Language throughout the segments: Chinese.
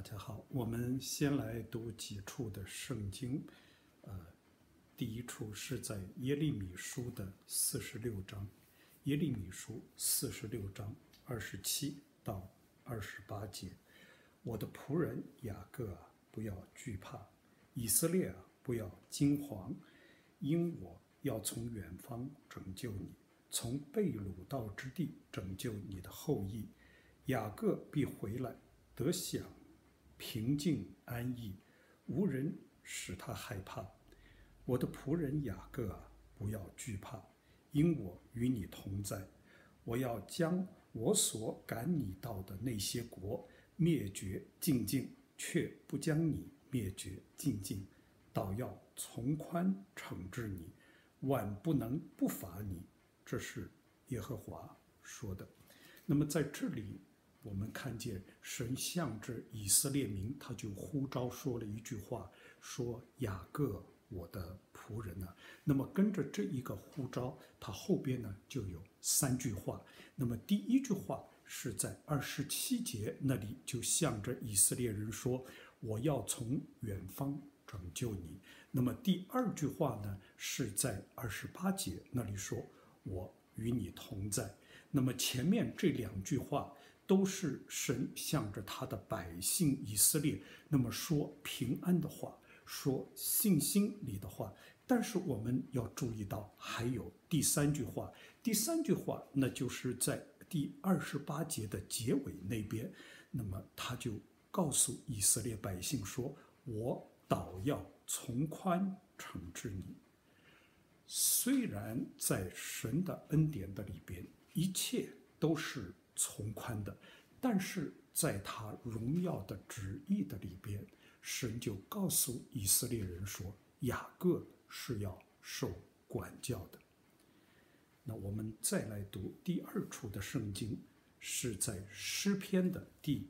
家好，我们先来读几处的圣经。第一处是在耶利米书的46章，耶利米书46章27到28节。我的仆人雅各啊，不要惧怕；以色列啊，不要惊惶，因我要从远方拯救你，从被掳到之地拯救你的后裔。雅各必回来，得享平静安逸，无人使他害怕。我的仆人雅各啊，不要惧怕，因我与你同在。我要将我所赶你到的那些国灭绝尽尽，却不将你灭绝尽尽，倒要从宽惩治你，万不能不罚你。这是耶和华说的。那么在这里我们看见神向着以色列民，他就呼召说了一句话，说雅各我的仆人啊。那么跟着这一个呼召，他后边呢就有3句话。那么第一句话是在27节那里，就向着以色列人说，我要从远方拯救你。那么第2句话呢是在28节那里说，我与你同在。那么前面这2句话都是神向着他的百姓以色列那么说平安的话，说信心里的话。但是我们要注意到还有第3句话，第3句话那就是在第28节的结尾那边，那么他就告诉以色列百姓说，我倒要从宽惩治你。虽然在神的恩典的里边一切都是从宽的，但是在他荣耀的旨意的里边，神就告诉以色列人说，雅各是要受管教的。那我们再来读第2处的圣经，是在诗篇的第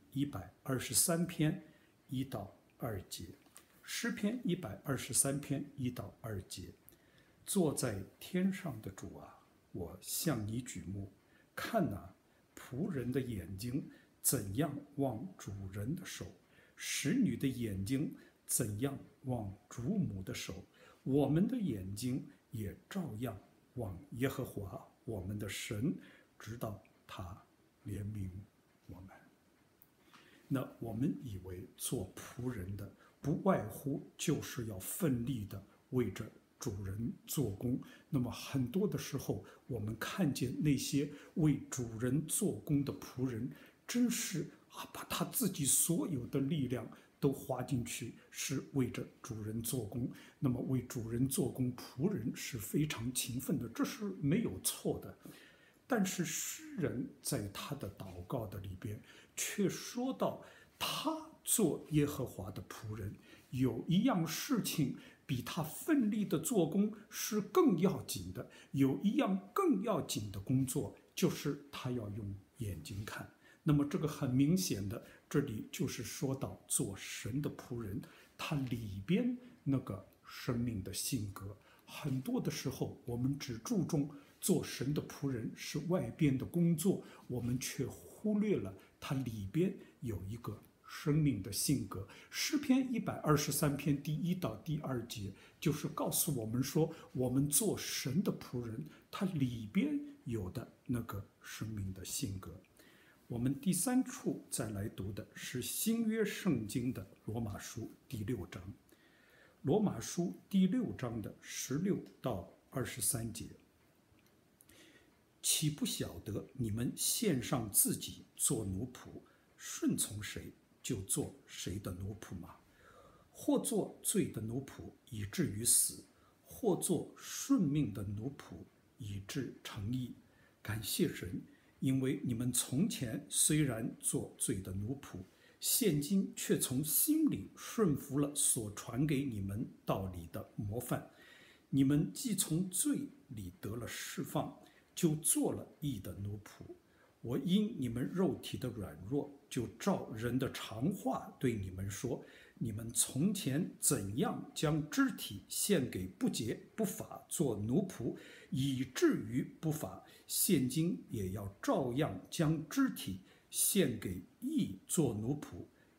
123篇1到2节。诗篇123篇1到2节，坐在天上的主啊，我向你举目，看哪，仆人的眼睛怎样望主人的手，使女的眼睛怎样望主母的手，我们的眼睛也照样望耶和华我们的神，直到他怜悯我们。那我们以为做仆人的不外乎就是要奋力的为着主人做工。那么很多的时候，我们看见那些为主人做工的仆人，真是把他自己所有的力量都花进去，是为着主人做工。那么为主人做工，仆人是非常勤奋的，这是没有错的。但是诗人在他的祷告的里边却说到，他做耶和华的仆人，有一样事情比他奋力的做工是更要紧的，有一样更要紧的工作，就是他要用眼睛看。那么这个很明显的，这里就是说到做神的仆人，他里边那个生命的性格。很多的时候我们只注重做神的仆人是外边的工作，我们却忽略了他里边有一个生命的性格。诗篇123篇第1到第2节就是告诉我们说，我们做神的仆人，他里边有的那个生命的性格。我们第3处再来读的是新约圣经的罗马书第6章，罗马书第6章的16到23节，岂不晓得你们献上自己做奴仆，顺从谁就做谁的奴仆吗？或做罪的奴仆，以至于死；或做顺命的奴仆，以致成义。感谢神，因为你们从前虽然做罪的奴仆，现今却从心里顺服了所传给你们道理的模范。你们既从罪里得了释放，就做了义的奴仆。我因你们肉体的软弱，就照人的常话对你们说，你们从前怎样将肢体献给不洁不法做奴仆，以至于不法，现今也要照样将肢体献给义做奴仆，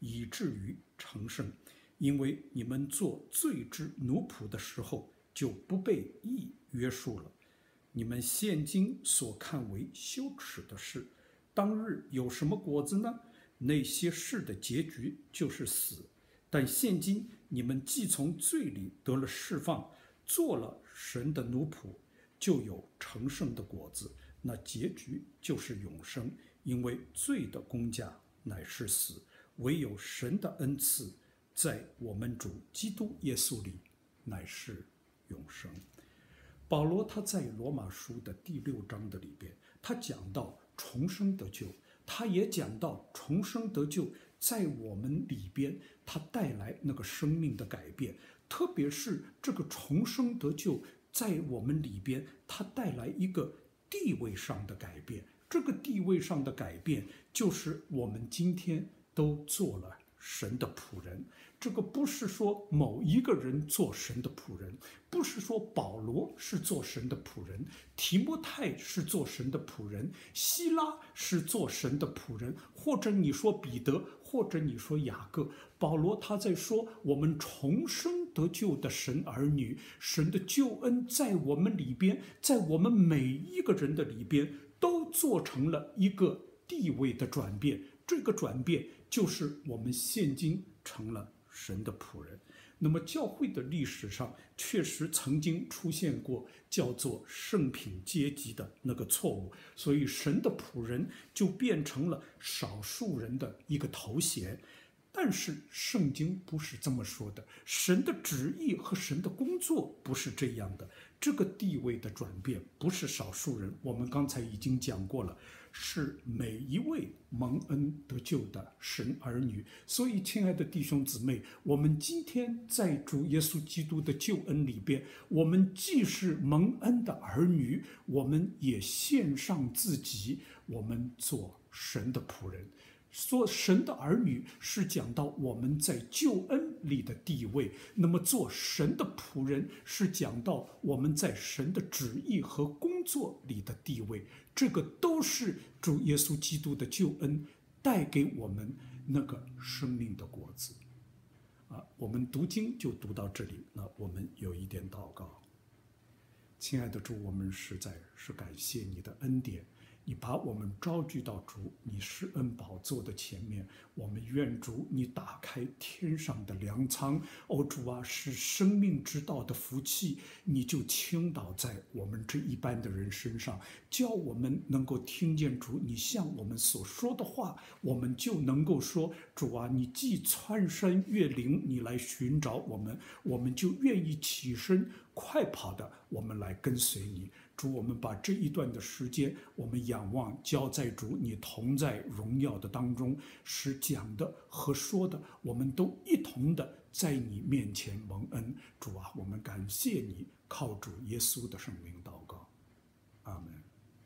以至于成圣。因为你们做罪之奴仆的时候，就不被义约束了。你们现今所看为羞耻的事，当日有什么果子呢？那些事的结局就是死。但现今你们既从罪里得了释放，做了神的奴仆，就有成圣的果子，那结局就是永生。因为罪的工价乃是死，唯有神的恩赐在我们主基督耶稣里乃是永生。保罗他在罗马书的第6章的里边，他讲到重生得救，他也讲到重生得救在我们里边，他带来那个生命的改变，特别是这个重生得救在我们里边，他带来一个地位上的改变。这个地位上的改变，就是我们今天都做了神的仆人。这个不是说某一个人做神的仆人，不是说保罗是做神的仆人，提摩太是做神的仆人，希拉是做神的仆人，或者你说彼得，或者你说雅各。保罗他在说，我们重生得救的神儿女，神的救恩在我们里边，在我们每一个人的里边，都做成了一个地位的转变。这个转变就是我们现今成了神的仆人。那么教会的历史上确实曾经出现过叫做圣品阶级的那个错误，所以神的仆人就变成了少数人的一个头衔。但是圣经不是这么说的，神的旨意和神的工作不是这样的。这个地位的转变不是少数人，我们刚才已经讲过了，是每一位蒙恩得救的神儿女。所以亲爱的弟兄姊妹，我们今天在主耶稣基督的救恩里边，我们既是蒙恩的儿女，我们也献上自己，我们做神的仆人。做神的儿女是讲到我们在救恩里的地位，那么做神的仆人是讲到我们在神的旨意和工作里的地位。这个都是主耶稣基督的救恩带给我们那个生命的果子。我们读经就读到这里，那我们有一点祷告。亲爱的主，我们实在是感谢你的恩典，你把我们招聚到主你施恩宝座的前面，我们愿主你打开天上的粮仓，主啊，是生命之道的福气，你就倾倒在我们这一般的人身上，叫我们能够听见主你向我们所说的话，我们就能够说，主啊，你既穿山越岭，你来寻找我们，我们就愿意起身快跑的，我们来跟随你。主，我们把这一段的时间，我们仰望交在主你同在荣耀的当中，使讲的和说的，我们都一同的在你面前蒙恩。主啊，我们感谢你，靠主耶稣的圣名祷告，阿门。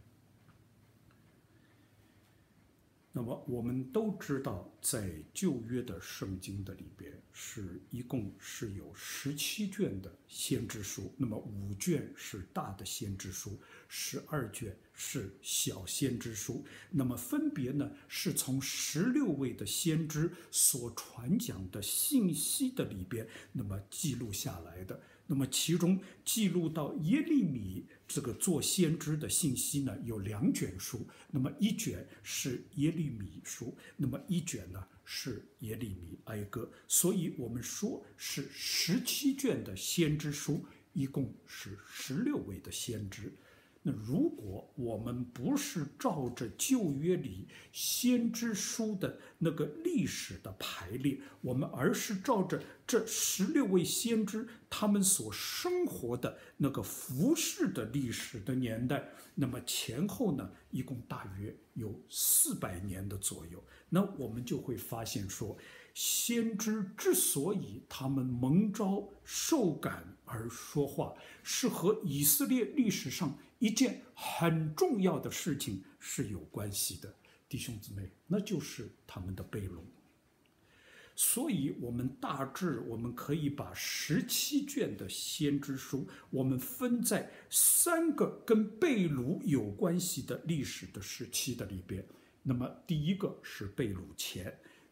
那么我们都知道，在旧约的圣经的里边，一共是有17卷的先知书，那么5卷是大的先知书，12卷是小先知书，那么分别呢是从16位的先知所传讲的信息的里边，那么记录下来的。那么其中记录到耶利米这个做先知的信息呢，有2卷书，那么1卷是耶利米书，那么1卷呢是耶利米哀歌，所以我们说是17卷的先知书，一共是16位的先知。那如果我们不是照着旧约里先知书的那个历史的排列，我们而是照着这16位先知他们所生活的那个服事的历史的年代，那么前后呢一共大约有400年的左右。那我们就会发现说，先知之所以他们蒙召受感而说话，是和以色列历史上一件很重要的事情是有关系的，弟兄姊妹，那就是他们的被掳。所以我们大致我们可以把17卷的先知书，我们分在3个跟被掳有关系的历史的时期的里边。那么第一个是被掳前，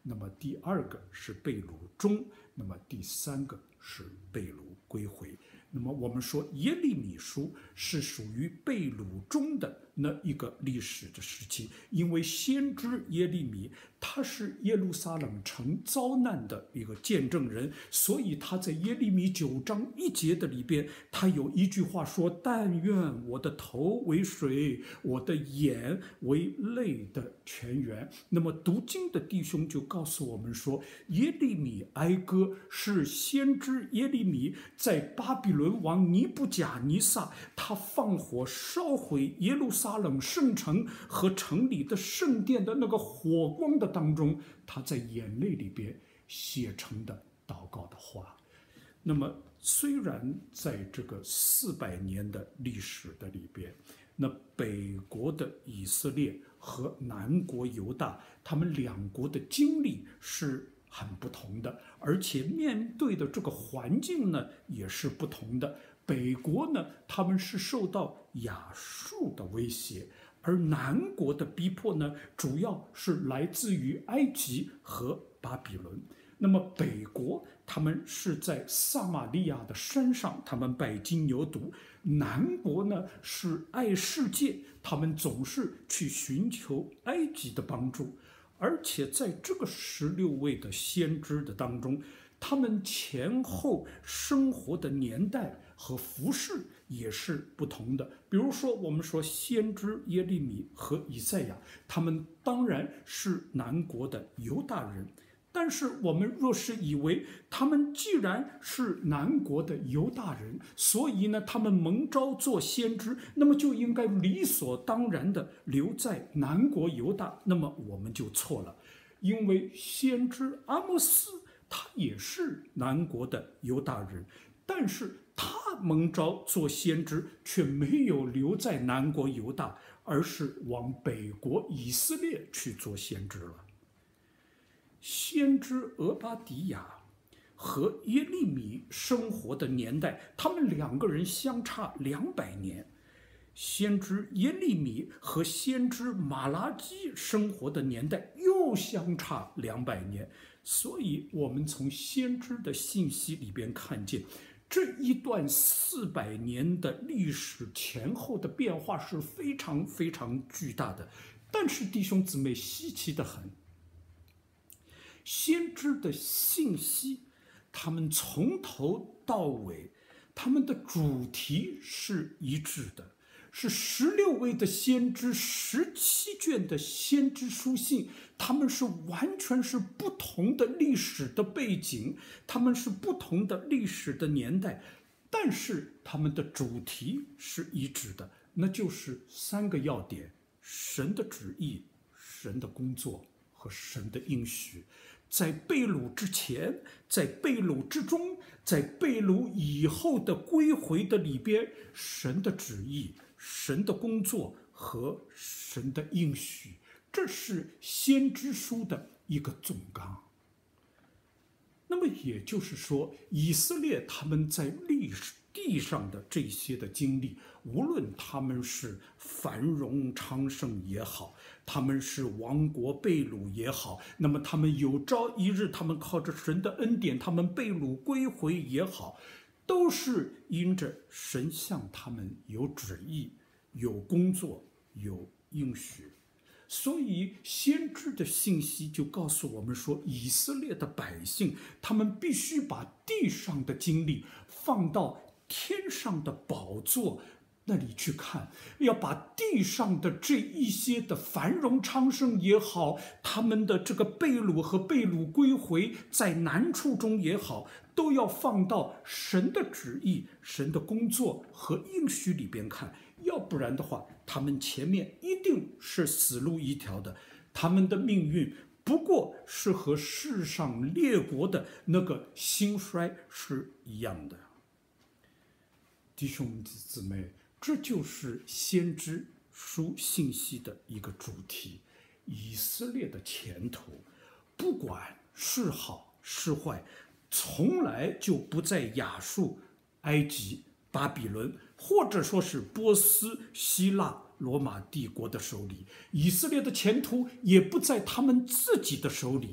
那么第二个是被掳中，那么第三个是被掳归回。那么我们说耶利米书是属于被掳中的那一个历史的时期，因为先知耶利米他是耶路撒冷城遭难的一个见证人，所以他在耶利米9章1节的里边，他有一句话说：但愿我的头为水，我的眼为泪的泉源。那么读经的弟兄就告诉我们说，耶利米哀歌是先知耶利米在巴比伦王尼布甲尼撒他放火烧毁耶路撒冷圣城和城里的圣殿的那个火光的当中，他在眼泪里边写成的祷告的话。那么虽然在这个400年的历史的里边，那北国的以色列和南国犹大，他们两国的经历是很不同的，而且面对的这个环境呢也是不同的。北国呢，他们是受到亚述的威胁，而南国的逼迫呢，主要是来自于埃及和巴比伦。那么北国他们是在撒玛利亚的山上，他们拜金牛犊；南国呢是爱世界，他们总是去寻求埃及的帮助。而且在这个16位的先知的当中，他们前后生活的年代和服饰也是不同的。比如说我们说先知耶利米和以赛亚，他们当然是南国的犹大人，但是我们若是以为他们既然是南国的犹大人，所以呢他们蒙召做先知，那么就应该理所当然的留在南国犹大，那么我们就错了。因为先知阿摩斯他也是南国的犹大人，但是他蒙召做先知却没有留在南国犹大，而是往北国以色列去做先知了。先知俄巴底亚和耶利米生活的年代，他们两个人相差200年。先知耶利米和先知马拉基生活的年代又相差200年，所以我们从先知的信息里边看见，这一段400年的历史前后的变化是非常非常巨大的。但是弟兄姊妹，稀奇得很，先知的信息，他们从头到尾，他们的主题是一致的，是16位的先知17卷的先知书信，他们是完全是不同的历史的背景，他们是不同的历史的年代，但是他们的主题是一致的，那就是3个要点：神的旨意、神的工作和神的应许。在被掳之前，在被掳之中，在被掳以后的归回的里边，神的旨意、神的工作和神的应许，这是先知书的一个总纲。那么也就是说，以色列他们在历史地上的这些的经历，无论他们是繁荣昌盛也好，他们是亡国被掳也好，那么他们有朝一日他们靠着神的恩典，他们被掳归回也好，都是因着神向他们有旨意、有工作、有应许。所以先知的信息就告诉我们说，以色列的百姓他们必须把地上的经历放到天上的宝座那里去看，要把地上的这一些的繁荣昌盛也好，他们的这个被掳和被掳归回在难处中也好，都要放到神的旨意、神的工作和应许里边看，要不然的话，他们前面一定是死路一条的，他们的命运不过是和世上列国的那个兴衰是一样的。弟兄姊妹，这就是先知书信息的一个主题。以色列的前途，不管是好是坏，从来就不在亚述、埃及、巴比伦，或者说是波斯、希腊、罗马帝国的手里。以色列的前途也不在他们自己的手里。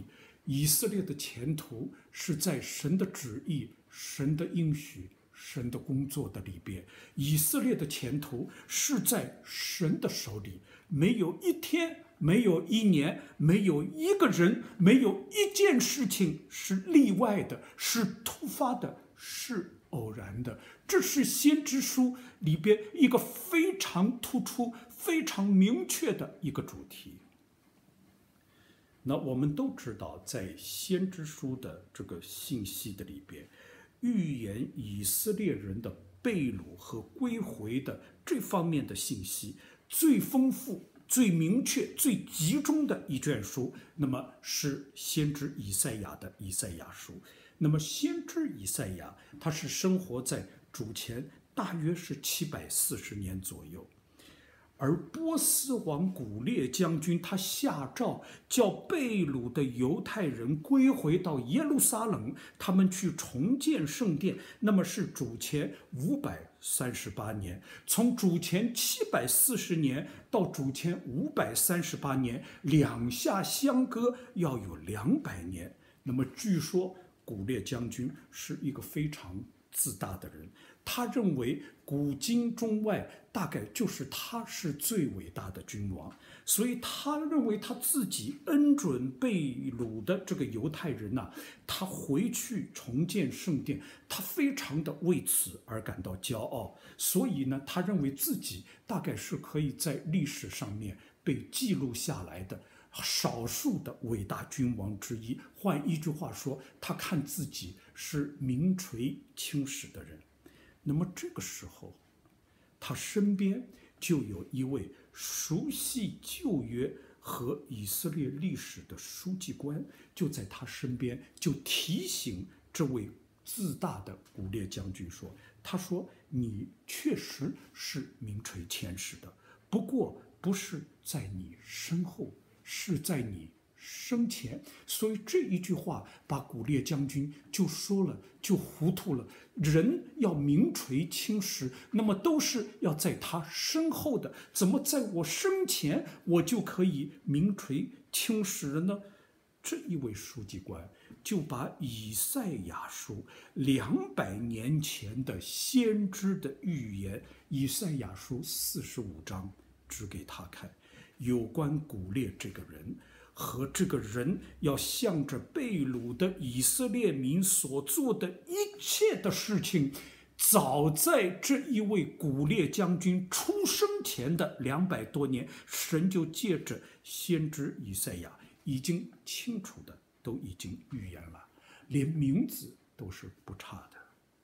以色列的前途是在神的旨意、神的应许、神的工作的里边。以色列的前途是在神的手里，没有一天，没有一年，没有一个人，没有一件事情是例外的，是突发的，是偶然的。这是先知书里边一个非常突出、非常明确的一个主题。那我们都知道，在先知书的这个信息的里边，预言以色列人的被掳和归回的这方面的信息最丰富、最明确、最集中的一卷书，那么是先知以赛亚的以赛亚书。那么先知以赛亚，他是生活在主前大约是740年左右。而波斯王古列将军他下诏叫被掳的犹太人归回到耶路撒冷，他们去重建圣殿，那么是主前538年。从主前740年到主前538年，两下相隔要有200年。那么据说古列将军是一个非常自大的人，他认为古今中外大概就是他是最伟大的君王，所以他认为他自己恩准被掳的这个犹太人呐，他回去重建圣殿，他非常的为此而感到骄傲，所以呢，他认为自己大概是可以在历史上面被记录下来的少数的伟大君王之一。换一句话说，他看自己是名垂青史的人。那么这个时候，他身边就有一位熟悉旧约和以色列历史的书记官，就在他身边，就提醒这位自大的古列将军说：“他说你确实是名垂千史的，不过不是在你身后，是在你生前。”所以这一句话把古列将军就说了，就糊涂了。人要名垂青史，那么都是要在他身后的，怎么在我生前我就可以名垂青史了呢？这一位书记官就把以赛亚书200年前的先知的预言，以赛亚书45章指给他看，有关古列这个人和这个人要向着被掳的以色列民所做的一切的事情，早在这一位古列将军出生前的200多年，神就借着先知以赛亚已经清楚的都已经预言了，连名字都是不差的。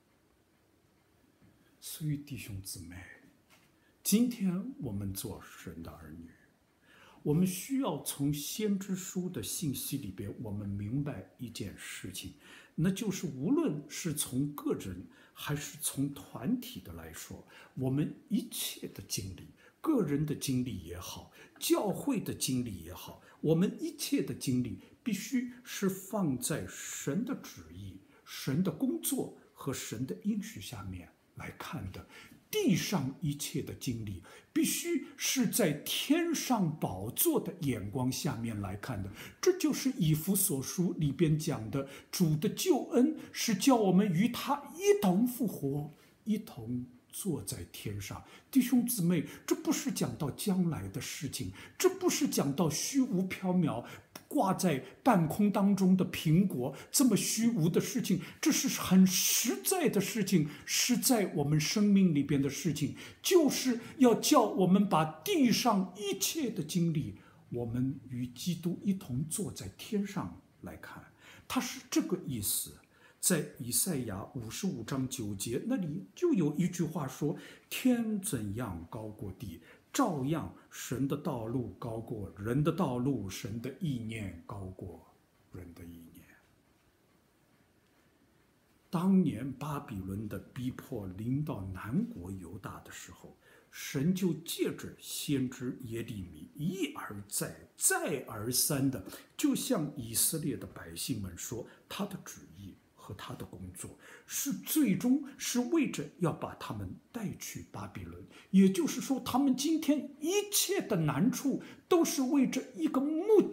所以弟兄姊妹，今天我们做神的儿女，我们需要从先知书的信息里边，我们明白一件事情，那就是无论是从个人还是从团体的来说，我们一切的经历，个人的经历也好，教会的经历也好，我们一切的经历必须是放在神的旨意、神的工作和神的应许下面来看的。地上一切的经历必须是在天上宝座的眼光下面来看的。这就是以弗所书里边讲的，主的救恩是叫我们与他一同复活，一同坐在天上。弟兄姊妹，这不是讲到将来的事情，这不是讲到虚无缥缈挂在半空当中的苹果这么虚无的事情，这是很实在的事情，是在我们生命里边的事情，就是要叫我们把地上一切的经历，我们与基督一同坐在天上来看。它是这个意思。在以赛亚55章9节那里就有一句话说：天怎样高过地，照样神的道路高过人的道路，神的意念高过人的意念。当年巴比伦的逼迫临到南国犹大的时候，神就借着先知耶利米一而再再而三的就向以色列的百姓们说，他的旨意和他的工作是最终是为着要把他们带去巴比伦，也就是说他们今天一切的难处都是为着一个目的，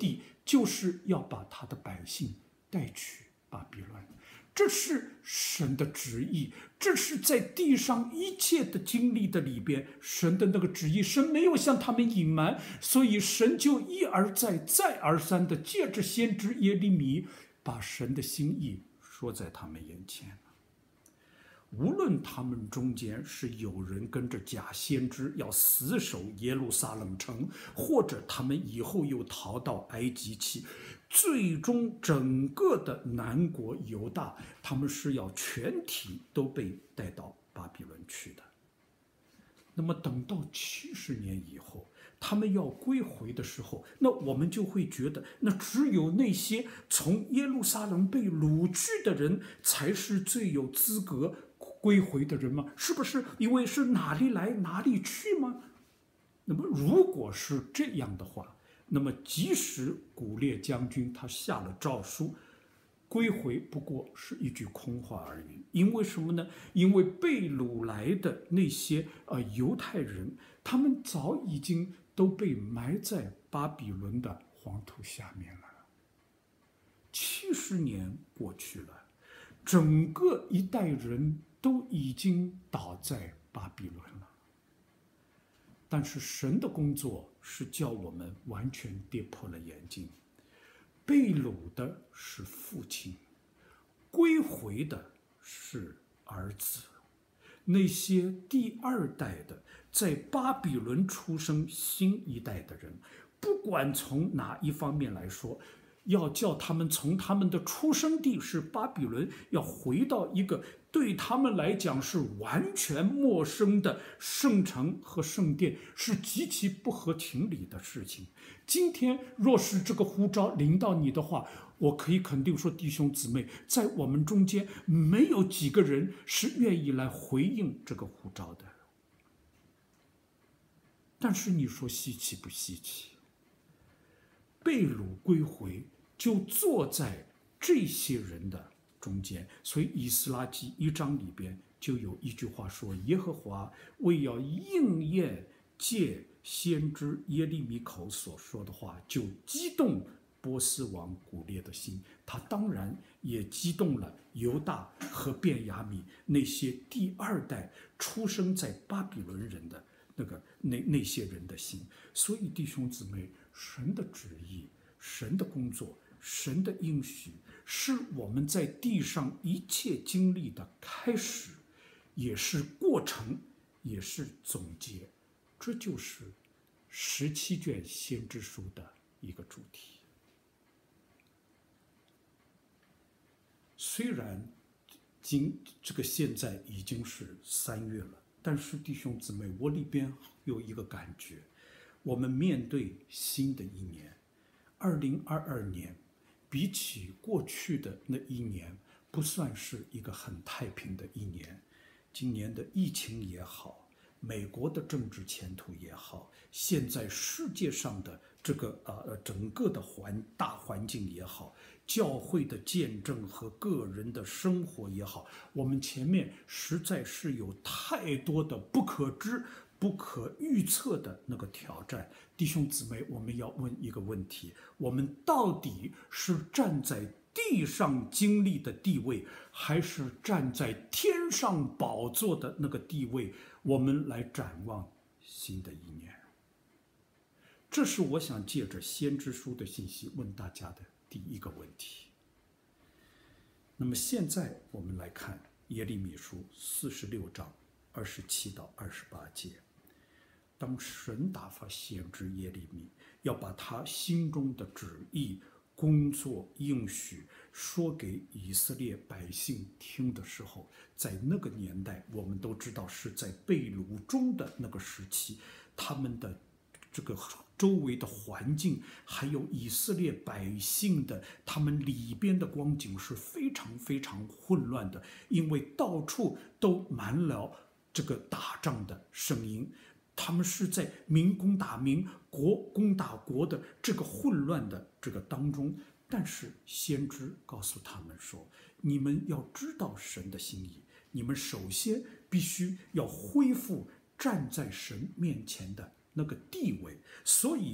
就是要把他的百姓带去巴比伦。这是神的旨意，这是在地上一切的经历的里边，神的那个旨意，神没有向他们隐瞒，所以神就一而再、再而三的借着先知耶利米，把神的心意说在他们眼前。无论他们中间是有人跟着假先知要死守耶路撒冷城，或者他们以后又逃到埃及去，最终整个的南国犹大，他们是要全体都被带到巴比伦去的。那么等到70年以后，他们要归回的时候，那我们就会觉得，那只有那些从耶路撒冷被掳去的人，才是最有资格归回的人吗？是不是因为是哪里来哪里去吗？那么如果是这样的话，那么即使古列将军他下了诏书，归回不过是一句空话而已。因为什么呢？因为被掳来的那些犹太人，他们早已经都被埋在巴比伦的黄土下面了。70年过去了，整个一代人都已经倒在巴比伦了。但是神的工作是叫我们完全跌破了眼镜，被掳的是父亲，归回的是儿子。那些第二代的在巴比伦出生新一代的人，不管从哪一方面来说，要叫他们从他们的出生地是巴比伦，要回到一个对他们来讲是完全陌生的圣城和圣殿，是极其不合情理的事情。今天若是这个呼召临到你的话，我可以肯定说，弟兄姊妹，在我们中间没有几个人是愿意来回应这个呼召的。但是你说稀奇不稀奇？被掳归回就坐在这些人的中间，所以以斯拉记1章里边就有一句话说，耶和华为要应验借先知耶利米口所说的话，就激动波斯王古列的心，他当然也激动了犹大和便雅悯那些第二代出生在巴比伦人的那些人的心。所以弟兄姊妹，神的旨意，神的工作，神的应许，是我们在地上一切经历的开始，也是过程，也是总结。这就是17卷先知书的一个主题。虽然这个现在已经是3月了，但是弟兄姊妹，我里边有一个感觉，我们面对新的一年，2022年，比起过去的那一年，不算是一个很太平的一年。今年的疫情也好，美国的政治前途也好，现在世界上的这个整个的大环境也好，教会的见证和个人的生活也好，我们前面实在是有太多的不可知、不可预测的那个挑战。弟兄姊妹，我们要问一个问题：我们到底是站在地上经历的地位，还是站在天上宝座的那个地位？我们来展望新的一年。这是我想借着先知书的信息问大家的第一个问题。那么现在我们来看耶利米书46章27到28节。当神打发先知耶利米要把他心中的旨意、工作、应许说给以色列百姓听的时候，在那个年代，我们都知道是在被掳中的那个时期，他们的这个周围的环境，还有以色列百姓的他们里边的光景是非常非常混乱的，因为到处都满了这个打仗的声音。他们是在民攻打民、国攻打国的这个混乱的这个当中，但是先知告诉他们说，你们要知道神的心意，你们首先必须要恢复站在神面前的那个地位。所以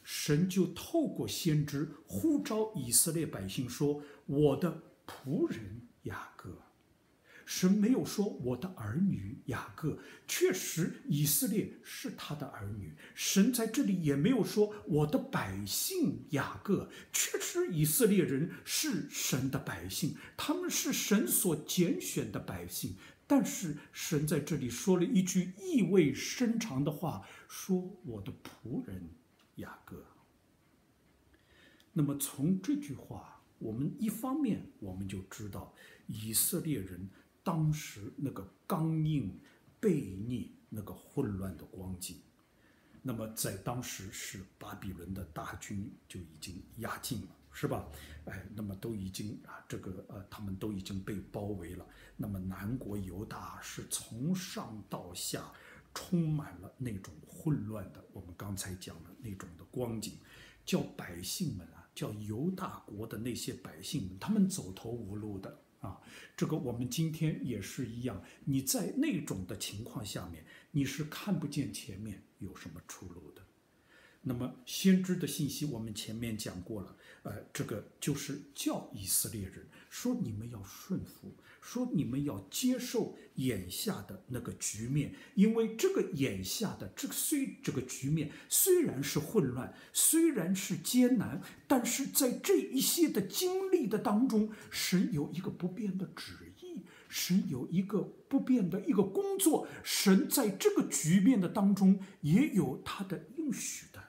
神就透过先知呼召以色列百姓说：“我的仆人雅各。”神没有说我的儿女雅各，确实以色列是他的儿女。神在这里也没有说我的百姓雅各，确实以色列人是神的百姓，他们是神所拣选的百姓。但是神在这里说了一句意味深长的话，说我的仆人雅各。那么从这句话，我们一方面我们就知道以色列人当时那个刚硬、悖逆、那个混乱的光景。那么在当时是巴比伦的大军就已经压境了，是吧？那么都已经他们都已经被包围了。那么南国犹大是从上到下充满了那种混乱的，我们刚才讲的那种的光景，叫百姓们叫犹大国的那些百姓们，他们走投无路的。这个我们今天也是一样，你在那种的情况下面，你是看不见前面有什么出路的。那么先知的信息我们前面讲过了，这个就是叫以色列人说你们要顺服，说你们要接受眼下的那个局面，因为这个眼下的这个局面虽然是混乱，虽然是艰难，但是在这一些的经历的当中，神有一个不变的旨意，神有一个不变的一个工作，神在这个局面的当中也有他的应许的。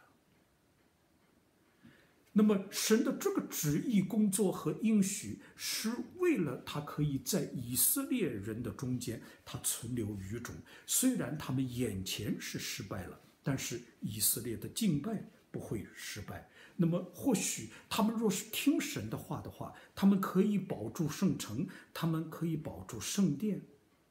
那么神的这个旨意工作和应许是为了他可以在以色列人的中间他存留余种，虽然他们眼前是失败了，但是以色列的敬拜不会失败。那么或许他们若是听神的话，他们可以保住圣城，他们可以保住圣殿。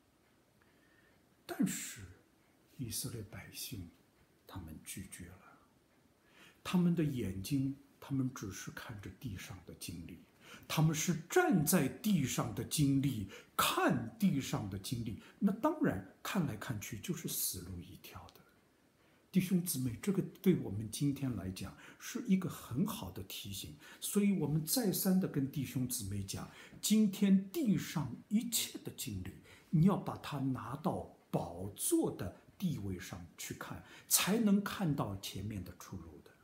但是以色列百姓他们拒绝了，他们的眼睛他们只是看着地上的经历，他们是站在地上的经历，看地上的经历，那当然看来看去就是死路一条的。弟兄姊妹，这个对我们今天来讲是一个很好的提醒，所以我们再三的跟弟兄姊妹讲，今天地上一切的经历，你要把它拿到宝座的地位上去看，才能看到前面的出路的。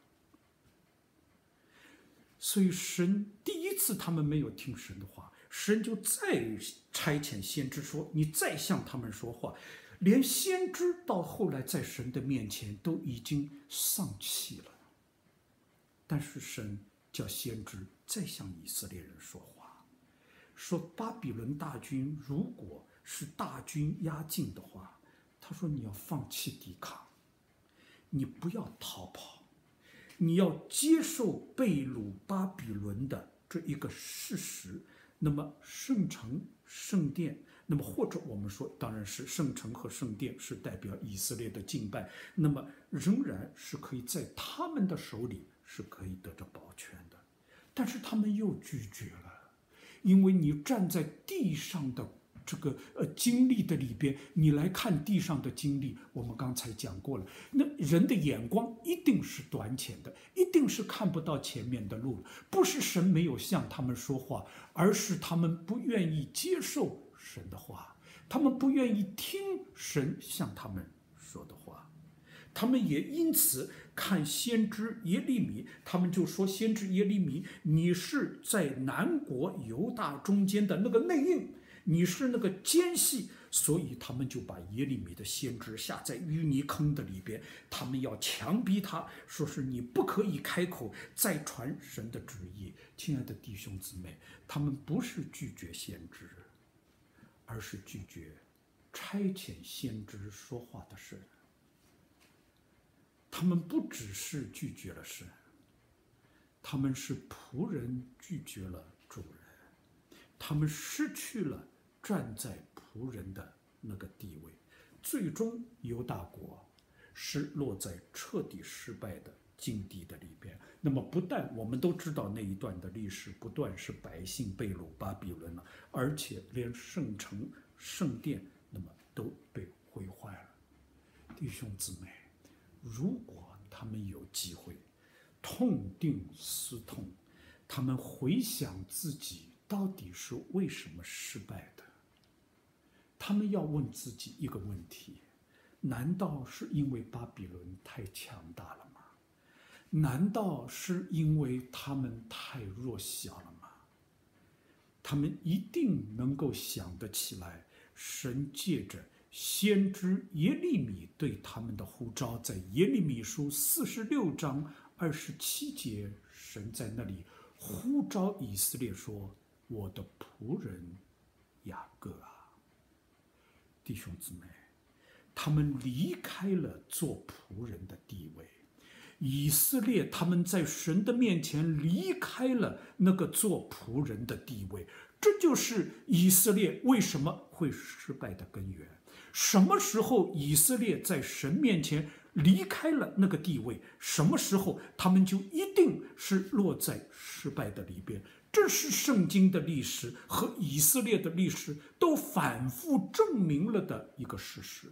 所以神第一次他们没有听神的话，神就再差遣先知说，你再向他们说话。连先知到后来在神的面前都已经丧气了，但是神叫先知再向以色列人说话，说巴比伦大军如果是大军压境的话，他说你要放弃抵抗，你不要逃跑，你要接受被掳巴比伦的这一个事实。那么圣城圣殿，那么或者我们说当然是圣城和圣殿是代表以色列的敬拜，那么仍然是可以在他们的手里是可以得着保全的。但是他们又拒绝了，因为你站在地上的这个经历的里边，你来看地上的经历，我们刚才讲过了，那人的眼光一定是短浅的，一定是看不到前面的路，不是神没有向他们说话，而是他们不愿意接受神的话，他们不愿意听神向他们说的话。他们也因此看先知耶利米，他们就说先知耶利米，你是在南国犹大中间的那个内应，你是那个奸细，所以他们就把耶利米的先知下在淤泥坑的里边，他们要强逼他，说是你不可以开口再传神的旨意。亲爱的弟兄姊妹，他们不是拒绝先知，而是拒绝差遣先知说话的神。他们不只是拒绝了神，他们是仆人拒绝了主人，他们失去了站在仆人的那个地位，最终犹大国是落在彻底失败的境地的里边。那么不但我们都知道那一段的历史，不断是百姓被掳巴比伦了，而且连圣城圣殿那么都被毁坏了。弟兄姊妹，如果他们有机会， 痛定思痛，他们回想自己到底是为什么失败的。他们要问自己一个问题：难道是因为巴比伦太强大了吗？难道是因为他们太弱小了吗？他们一定能够想得起来，神借着先知耶利米对他们的呼召，在耶利米书46章27节，神在那里呼召以色列说：“我的仆人雅各啊！”弟兄姊妹，他们离开了做仆人的地位。以色列他们在神的面前离开了那个做仆人的地位，这就是以色列为什么会失败的根源。什么时候以色列在神面前离开了那个地位，什么时候他们就一定是落在失败的里边。这是圣经的历史和以色列的历史都反复证明了的一个事实。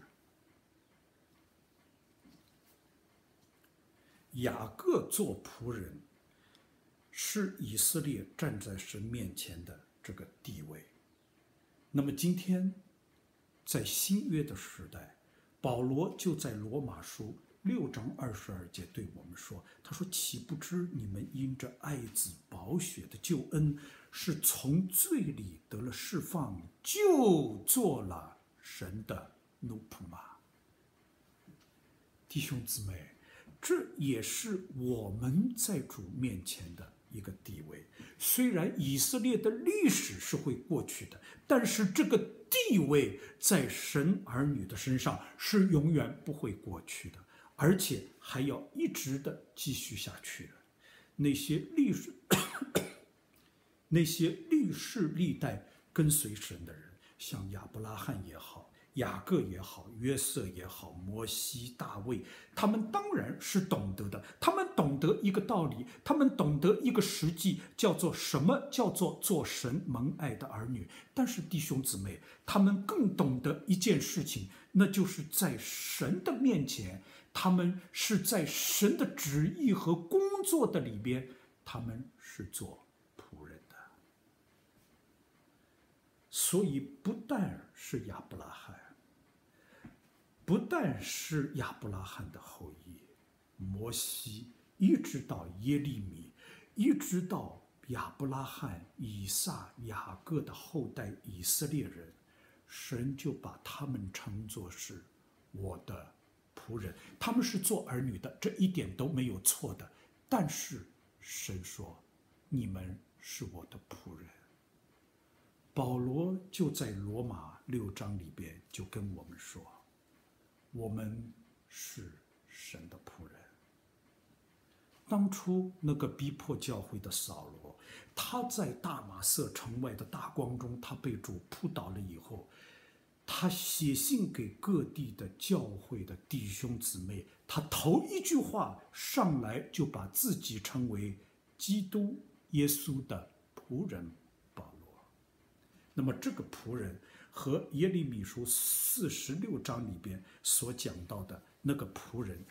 雅各做仆人，是以色列站在神面前的这个地位。那么今天，在新约的时代，保罗就在罗马书6章22节对我们说：“他说，岂不知你们因着爱子宝血的救恩，是从罪里得了释放，就做了神的奴仆吗？”弟兄姊妹，这也是我们在主面前的一个地位。虽然以色列的历史是会过去的，但是这个地位在神儿女的身上是永远不会过去的，而且还要一直的继续下去的。那些历世历代跟随神的人，像亚伯拉罕也好，雅各也好，约瑟也好，摩西、大卫，他们当然是懂得的。他们懂得一个道理，他们懂得一个实际，叫做什么？叫做做神蒙爱的儿女。但是弟兄姊妹，他们更懂得一件事情，那就是在神的面前，他们是在神的旨意和工作的里边，他们是做仆人的。所以不但是亚伯拉罕，不但是亚伯拉罕的后裔，摩西一直到耶利米，一直到亚伯拉罕、以撒、雅各的后代以色列人，神就把他们称作是我的仆人，他们是做儿女的，这一点都没有错的。但是神说，你们是我的仆人。保罗就在罗马6章里边就跟我们说，我们是神的仆人。当初那个逼迫教会的扫罗，他在大马色城外的大光中，他被主扑倒了以后，他写信给各地的教会的弟兄姊妹，他头一句话上来就把自己称为基督耶稣的仆人保罗。那么这个仆人和耶利米书46章里边所讲到的那个仆人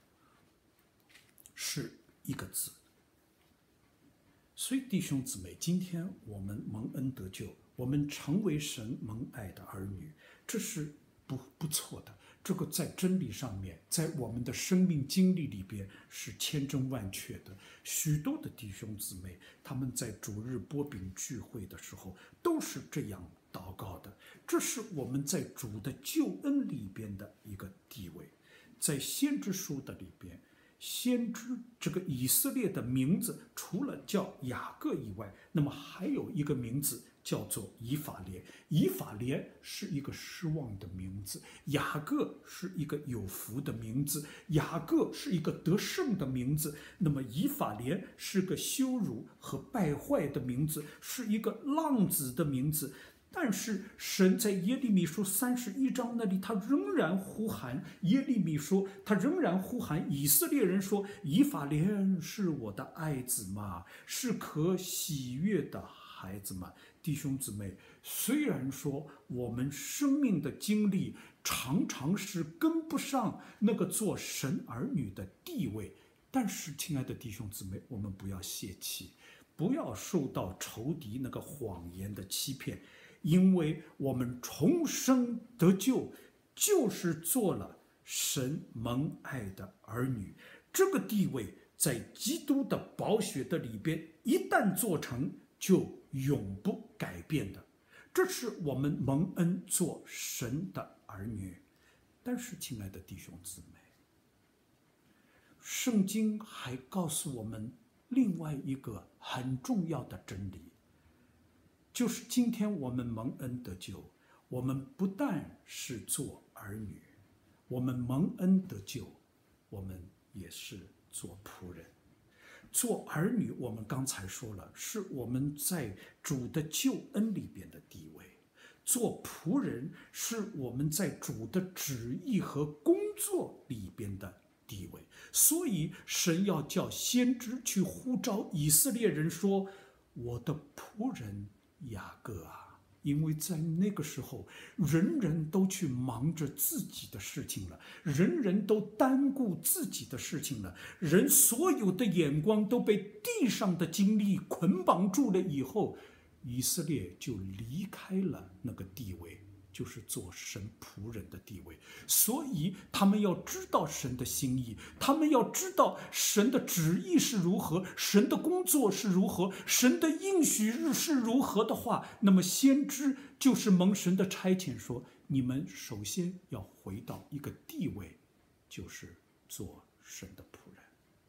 是一个字。所以弟兄姊妹，今天我们蒙恩得救，我们成为神蒙爱的儿女，这是不错的。这个在真理上面，在我们的生命经历里边是千真万确的。许多的弟兄姊妹，他们在主日擘饼聚会的时候都是这样祷告的。这是我们在主的救恩里边的一个地位。在先知书的里边，先知这个以色列的名字除了叫雅各以外，那么还有一个名字叫做以法莲。以法莲是一个失望的名字，雅各是一个有福的名字，雅各是一个得胜的名字，那么以法莲是个羞辱和败坏的名字，是一个浪子的名字。但是神在耶利米书31章那里，他仍然呼喊耶利米说，他仍然呼喊以色列人说，以法莲是我的爱子嘛，是可喜悦的孩子嘛。弟兄姊妹，虽然说我们生命的经历常常是跟不上那个做神儿女的地位， 但是，亲爱的弟兄姊妹，我们不要泄气，不要受到仇敌那个谎言的欺骗，因为我们重生得救，就是做了神蒙爱的儿女。这个地位在基督的宝血的里边，一旦做成，就永不改变的。这是我们蒙恩做神的儿女。但是，亲爱的弟兄姊妹，圣经还告诉我们另外一个很重要的真理，就是今天我们蒙恩得救，我们不但是做儿女，我们蒙恩得救，我们也是做仆人。做儿女，我们刚才说了，是我们在主的救恩里边的地位；做仆人，是我们在主的旨意和工作里边的地位。所以神要叫先知去呼召以色列人说：我的仆人雅各啊，因为在那个时候，人人都去忙着自己的事情了，人人都单顾自己的事情了，人所有的眼光都被地上的经历捆绑住了以后，以色列就离开了那个地位，就是做神仆人的地位。所以他们要知道神的心意，他们要知道神的旨意是如何，神的工作是如何，神的应许是如何的话，那么先知就是蒙神的差遣说，你们首先要回到一个地位，就是做神的仆人。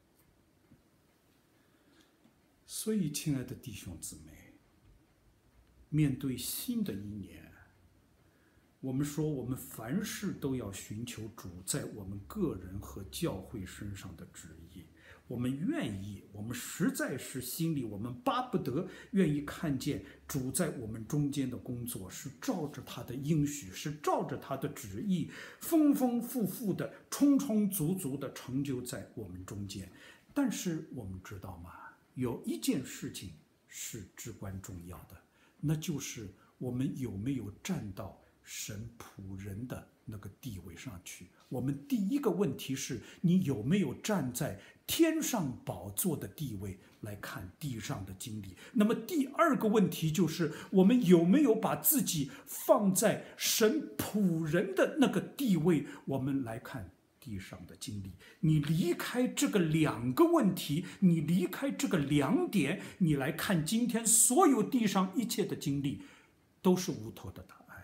所以亲爱的弟兄姊妹，面对新的一年，我们说我们凡事都要寻求主在我们个人和教会身上的旨意。我们愿意，我们实在是心里我们巴不得愿意看见主在我们中间的工作是照着他的应许，是照着他的旨意，丰丰富富的、充充足足的成就在我们中间。但是我们知道吗？有一件事情是至关重要的，那就是我们有没有站到神仆人的那个地位上去。我们第一个问题是，你有没有站在天上宝座的地位来看地上的经历。那么第二个问题就是，我们有没有把自己放在神仆人的那个地位，我们来看地上的经历。你离开这个两个问题，你离开这个两点，你来看今天所有地上一切的经历，都是无头的答案。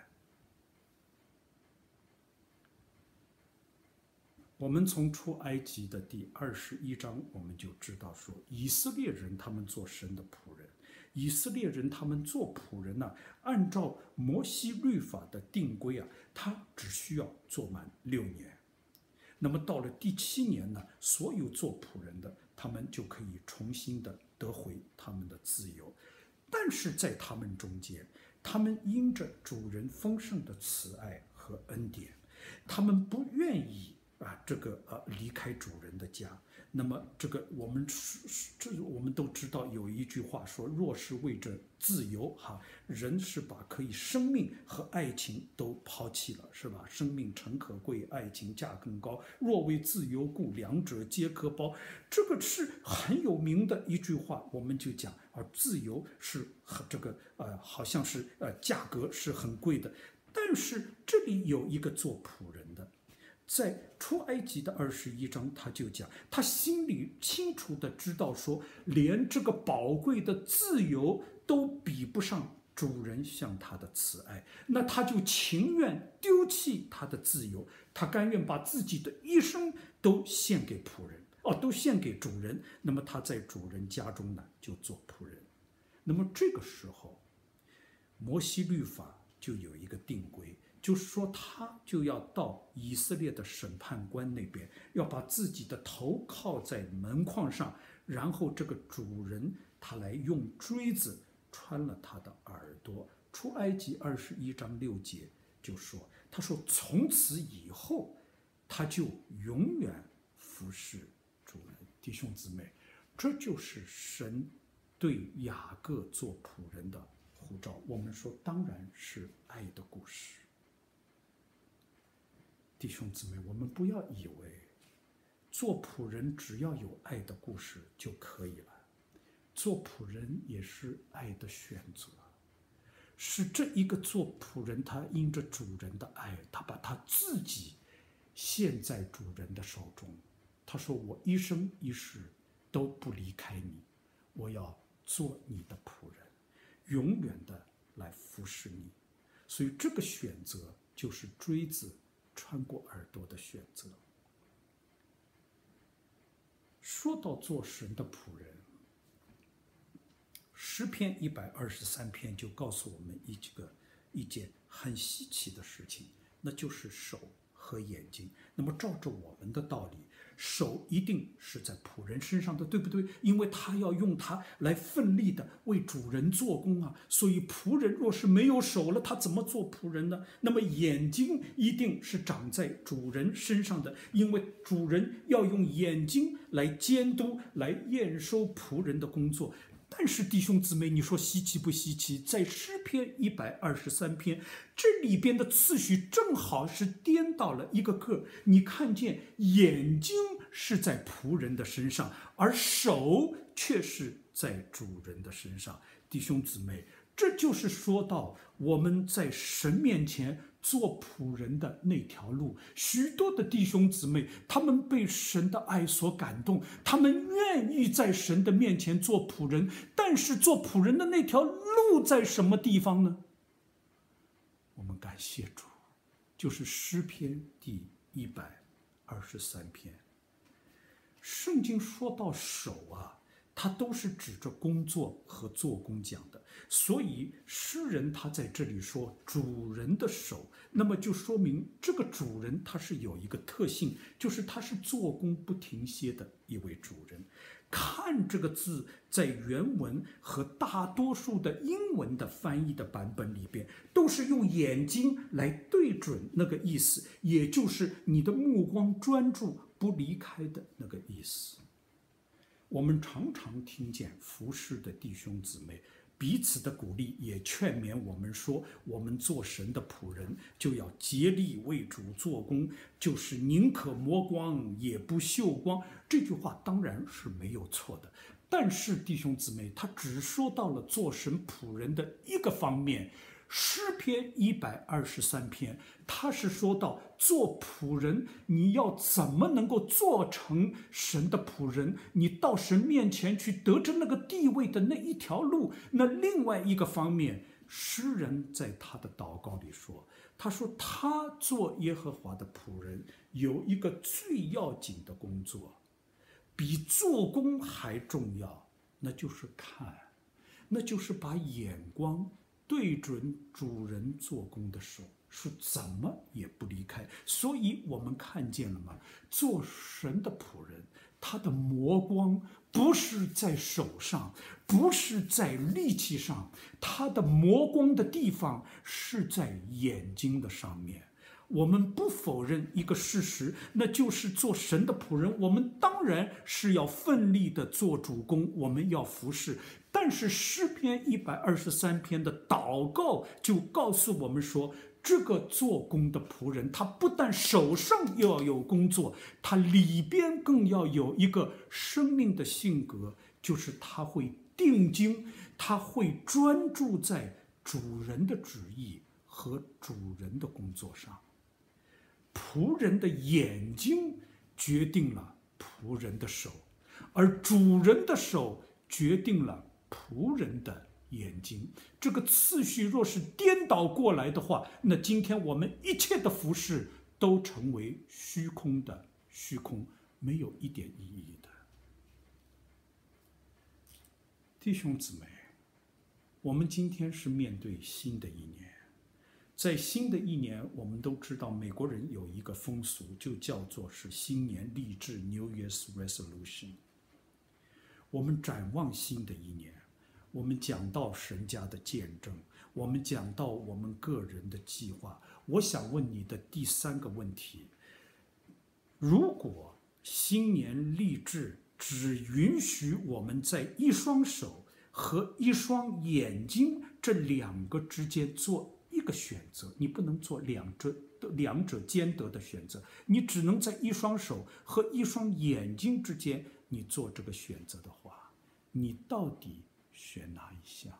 我们从出埃及的第21章，我们就知道说，以色列人他们做神的仆人，以色列人他们做仆人呢，按照摩西律法的定规啊，他只需要做满6年。那么到了第7年呢，所有做仆人的，他们就可以重新的得回他们的自由。但是在他们中间，他们因着主人丰盛的慈爱和恩典，他们不愿意离开主人的家。那么我们都知道有一句话说，若是为着自由人是把可以生命和爱情都抛弃了，是吧？生命诚可贵，爱情价更高，若为自由故，两者皆可抛。这个是很有名的一句话，我们就讲自由是好像是价格是很贵的。但是这里有一个做仆人的，在出埃及的21章，他就讲，他心里清楚的知道说，连这个宝贵的自由都比不上主人向他的慈爱，那他就情愿丢弃他的自由，他甘愿把自己的一生都献给仆人，都献给主人。那么他在主人家中呢，就做仆人。那么这个时候，摩西律法就有一个定规，就是说他就要到以色列的审判官那边，要把自己的头靠在门框上，然后这个主人他来用锥子穿了他的耳朵。出埃及21章6节就说，他说从此以后他就永远服侍主人。弟兄姊妹，这就是神对雅各做仆人的呼召。我们说当然是爱的故事。弟兄姊妹，我们不要以为做仆人只要有爱的故事就可以了。做仆人也是爱的选择，是这一个做仆人，他因着主人的爱，他把他自己献在主人的手中。他说：“我一生一世都不离开你，我要做你的仆人，永远的来服侍你。”所以这个选择就是锥子穿过耳朵的选择。说到做神的仆人，诗篇123篇就告诉我们一件很稀奇的事情，那就是手和眼睛。那么照着我们的道理，手一定是在仆人身上的，对不对？因为他要用它来奋力的为主人做工啊。所以仆人若是没有手了，他怎么做仆人呢？那么眼睛一定是长在主人身上的，因为主人要用眼睛来监督、来验收仆人的工作。但是弟兄姊妹，你说稀奇不稀奇？在诗篇123篇，这里边的次序正好是颠倒了一个个。你看见眼睛是在仆人的身上，而手却是在主人的身上。弟兄姊妹，这就是说到我们在神面前做仆人的那条路。许多的弟兄姊妹，他们被神的爱所感动，他们愿意在神的面前做仆人，但是做仆人的那条路在什么地方呢？我们感谢主，就是诗篇第123篇。圣经说到手啊，它都是指着工作和做工讲的，所以诗人他在这里说主人的手，那么就说明这个主人他是有一个特性，就是他是做工不停歇的一位主人。看这个字在原文和大多数的英文的翻译的版本里边，都是用眼睛来对准那个意思，也就是你的目光专注不离开的那个意思。我们常常听见服侍的弟兄姊妹彼此的鼓励，也劝勉我们说，我们做神的仆人就要竭力为主做工，就是宁可磨光也不锈光。这句话当然是没有错的，但是弟兄姊妹，他只说到了做神仆人的一个方面。诗篇123篇，他是说到做仆人，你要怎么能够做成神的仆人？你到神面前去得着那个地位的那一条路。那另外一个方面，诗人在他的祷告里说，他说他做耶和华的仆人有一个最要紧的工作，比做工还重要，那就是看，那就是把眼光对准主人做工的手，是怎么也不离开。所以我们看见了吗？做神的仆人，他的磨光不是在手上，不是在力气上，他的磨光的地方是在眼睛的上面。我们不否认一个事实，那就是做神的仆人，我们当然是要奋力的做主工，我们要服侍。但是诗篇123篇的祷告就告诉我们说，这个做工的仆人，他不但手上要有工作，他里边更要有一个生命的性格，就是他会定睛，他会专注在主人的旨意和主人的工作上。仆人的眼睛决定了仆人的手，而主人的手决定了仆人的眼睛。这个次序若是颠倒过来的话，那今天我们一切的服事都成为虚空的虚空，没有一点意义的。弟兄姊妹，我们今天是面对新的一年。在新的一年，我们都知道美国人有一个风俗，就叫做是新年励志 New Year's Resolution。我们展望新的一年，我们讲到神家的见证，我们讲到我们个人的计划。我想问你的第三个问题：如果新年励志只允许我们在一双手和一双眼睛这两个之间做一个个选择，你不能做两者兼得的选择，你只能在一双手和一双眼睛之间，你做这个选择的话，你到底选哪一项？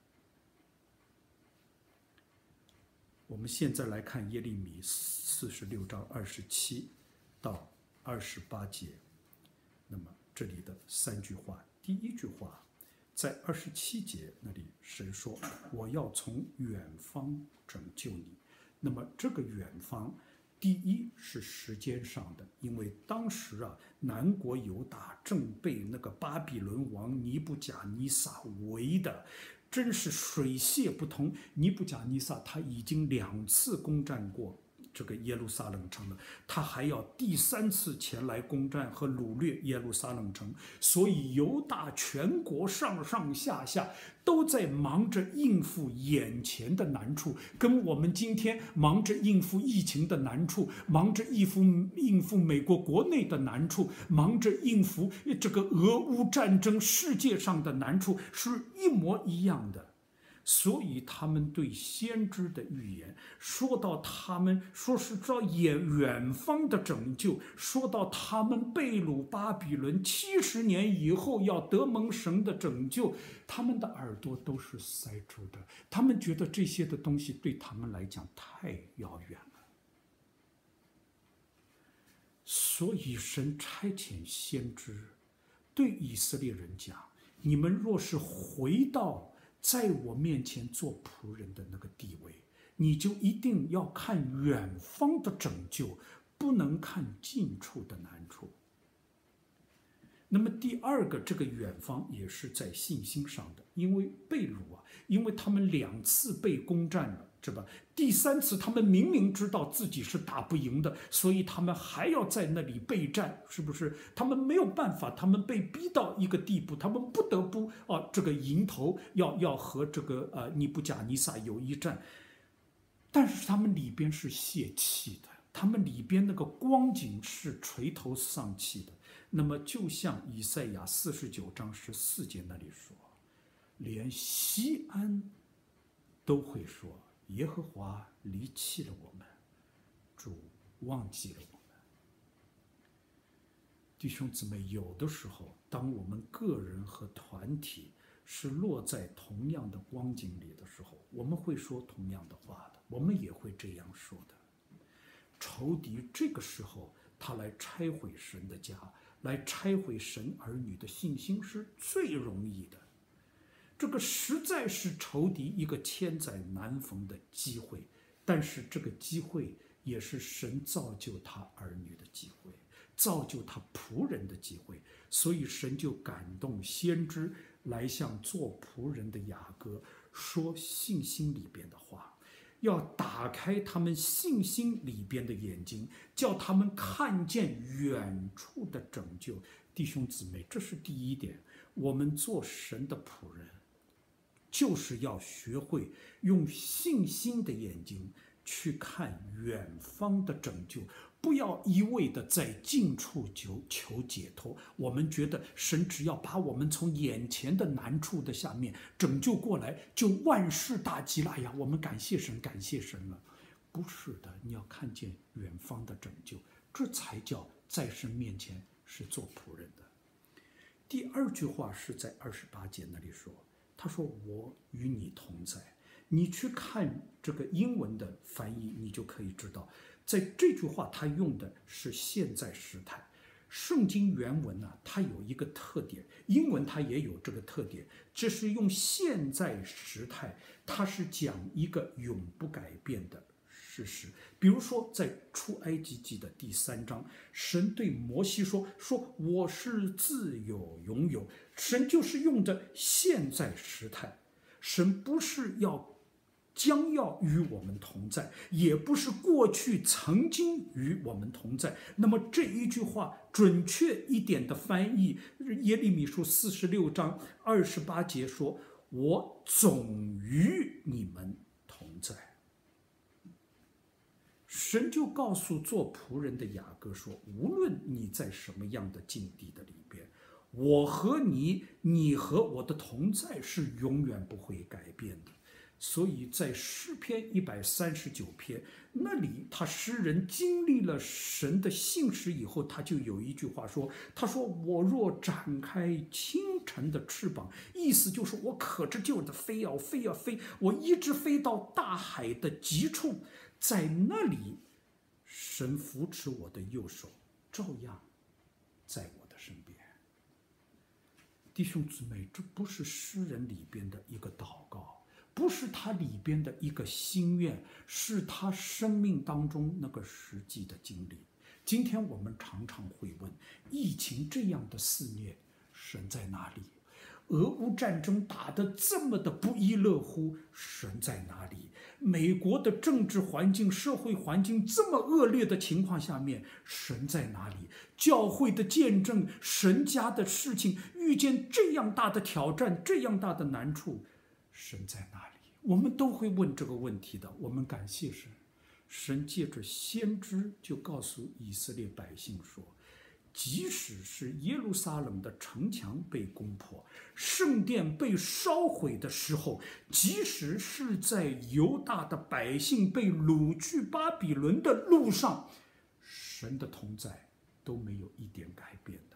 我们现在来看耶利米46章27到28节，那么这里的3句话，第一句话，在27节那里，神说：“我要从远方拯救你。”那么这个远方，第一是时间上的，因为当时南国犹大正被那个巴比伦王尼布甲尼撒围的，真是水泄不通。尼布甲尼撒他已经2次攻占过这个耶路撒冷城了，他还要第3次前来攻占和掳掠耶路撒冷城，所以犹大全国上上下下都在忙着应付眼前的难处，跟我们今天忙着应付疫情的难处，忙着应付美国国内的难处，忙着应付这个俄乌战争世界上的难处，是一模一样的。所以他们对先知的预言，说到他们说是照远方的拯救，说到他们被掳巴比伦70年以后要得蒙神的拯救，他们的耳朵都是塞住的，他们觉得这些的东西对他们来讲太遥远了。所以神差遣先知对以色列人讲：你们若是回到在我面前做仆人的那个地位，你就一定要看远方的拯救，不能看近处的难处。那么第二个，这个远方也是在信心上的，因为被掳因为他们2次被攻占了，是吧？第3次他们明明知道自己是打不赢的，所以他们还要在那里备战，是不是？他们没有办法，他们被逼到一个地步，他们不得不这个迎头要和这个尼布甲尼撒有一战，但是他们里边是泄气的，他们里边那个光景是垂头丧气的。那么就像以赛亚49章14节那里说，连西安都会说，耶和华离弃了我们，主忘记了我们。弟兄姊妹，有的时候当我们个人和团体是落在同样的光景里的时候，我们会说同样的话的，我们也会这样说的。仇敌这个时候他来拆毁神的家，来拆毁神儿女的信心是最容易的。这个实在是仇敌一个千载难逢的机会，但是这个机会也是神造就他儿女的机会，造就他仆人的机会。所以神就感动先知来向做仆人的雅各说信心里边的话，要打开他们信心里边的眼睛，叫他们看见远处的拯救。弟兄姊妹，这是第一点，我们做神的仆人就是要学会用信心的眼睛去看远方的拯救，不要一味的在近处求解脱。我们觉得神只要把我们从眼前的难处的下面拯救过来，就万事大吉了呀！我们感谢神，感谢神了。不是的，你要看见远方的拯救，这才叫在神面前是做仆人的。第二句话是在28节那里说，他说我与你同在。你去看这个英文的翻译，你就可以知道，在这句话他用的是现在时态。圣经原文呢，它有一个特点，英文它也有这个特点，这是用现在时态，它是讲一个永不改变的事实。比如说在出埃及记的第3章，神对摩西说我是自有永有，神就是用的现在时态，神不是将要与我们同在，也不是过去曾经与我们同在。那么这一句话准确一点的翻译，耶利米书46章28节说，我总与你们同在。神就告诉做仆人的雅各说，无论你在什么样的境地的里边，我和你和我的同在是永远不会改变的。 所以在诗篇139篇那里，诗人经历了神的信实以后，他就有一句话说：“他说我若展开清晨的翅膀，意思就是我可知就的飞啊飞啊飞，我一直飞到大海的极处，在那里，神扶持我的右手，照样在我的身边。”弟兄姊妹，这不是诗人里边的一个祷告，不是他里边的一个心愿，是他生命当中那个实际的经历。今天我们常常会问，疫情这样的肆虐，神在哪里？俄乌战争打得这么的不亦乐乎，神在哪里？美国的政治环境、社会环境这么恶劣的情况下面，神在哪里？教会的见证，神家的事情遇见这样大的挑战、这样大的难处，神在哪里？我们都会问这个问题的。我们感谢神，神借着先知就告诉以色列百姓说，即使是耶路撒冷的城墙被攻破，圣殿被烧毁的时候，即使是在犹大的百姓被掳去巴比伦的路上，神的同在都没有一点改变的。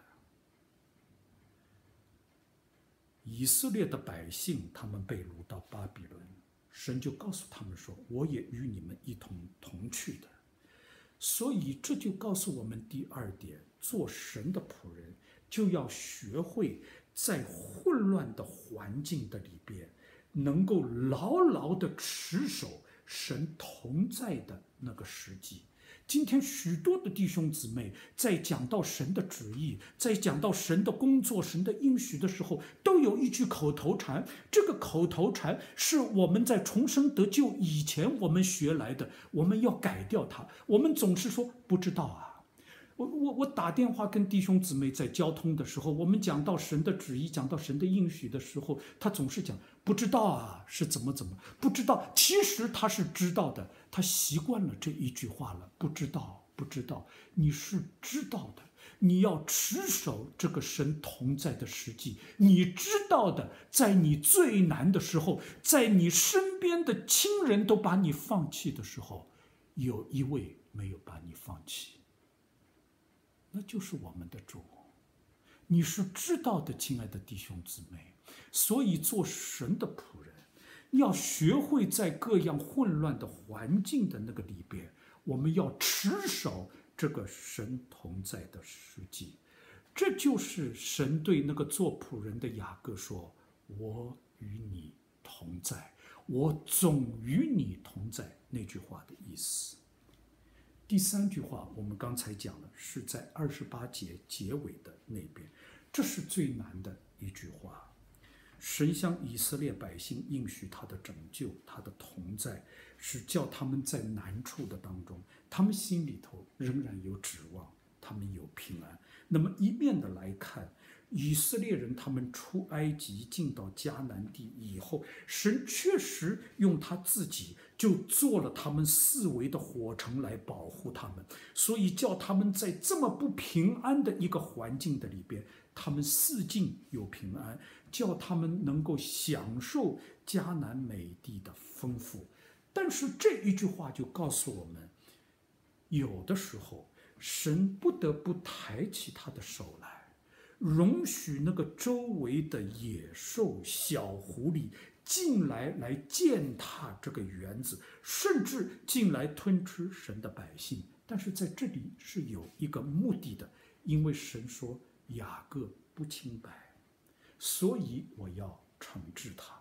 以色列的百姓他们被掳到巴比伦，神就告诉他们说，我也与你们一同去的。所以这就告诉我们第二点，做神的仆人就要学会在混乱的环境的里边，能够牢牢的持守神同在的那个时机。今天许多的弟兄姊妹在讲到神的旨意，在讲到神的工作、神的应许的时候，都有一句口头禅。这个口头禅是我们在重生得救以前我们学来的，我们要改掉它。我们总是说不知道啊。我打电话跟弟兄姊妹在交通的时候，我们讲到神的旨意，讲到神的应许的时候，他总是讲不知道啊，是怎么不知道。其实他是知道的，他习惯了这一句话了。不知道，不知道，你是知道的。你要持守这个神同在的实际，你知道的，在你最难的时候，在你身边的亲人都把你放弃的时候，有一位没有把你放弃，那就是我们的主。你是知道的，亲爱的弟兄姊妹。所以做神的仆人，要学会在各样混乱的环境的那个里边，我们要持守这个神同在的实际。这就是神对那个做仆人的雅各说，我与你同在，我总与你同在，那句话的意思。第三句话我们刚才讲了，是在28节结尾的那边，这是最难的一句话。神向以色列百姓应许他的拯救，他的同在，是叫他们在难处的当中，他们心里头仍然有指望，他们有平安。那么一面的来看，以色列人他们出埃及进到迦南地以后，神确实用他自己就做了他们四围的火城来保护他们，所以叫他们在这么不平安的一个环境的里边，他们四境有平安，叫他们能够享受迦南美地的丰富。但是这一句话就告诉我们，有的时候神不得不抬起他的手来，容许那个周围的野兽、小狐狸进来践踏这个园子，甚至进来吞吃神的百姓。但是在这里是有一个目的的，因为神说雅各不清白，所以我要惩治他。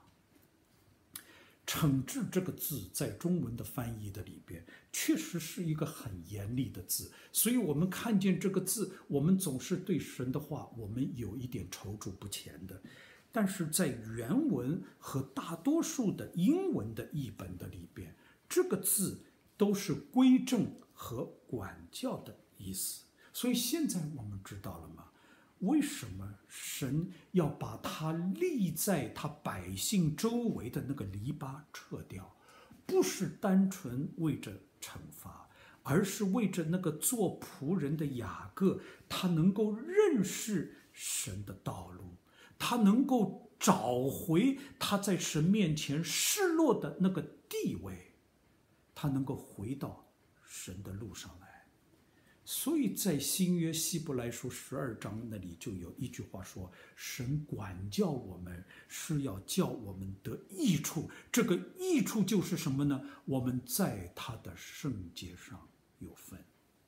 惩治这个字在中文的翻译的里边确实是一个很严厉的字，所以我们看见这个字，我们总是对神的话我们有一点踌躇不前的。但是在原文和大多数的英文的译本的里边，这个字都是归正和管教的意思。所以现在我们知道了吗？为什么神要把他立在他百姓周围的那个篱笆撤掉？不是单纯为着惩罚，而是为着那个做仆人的雅各，他能够认识神的道路，他能够找回他在神面前失落的那个地位，他能够回到神的路上来。所以在新约希伯来书12章那里就有一句话说，神管教我们是要叫我们得益处，这个益处就是什么呢？我们在他的圣洁上有份。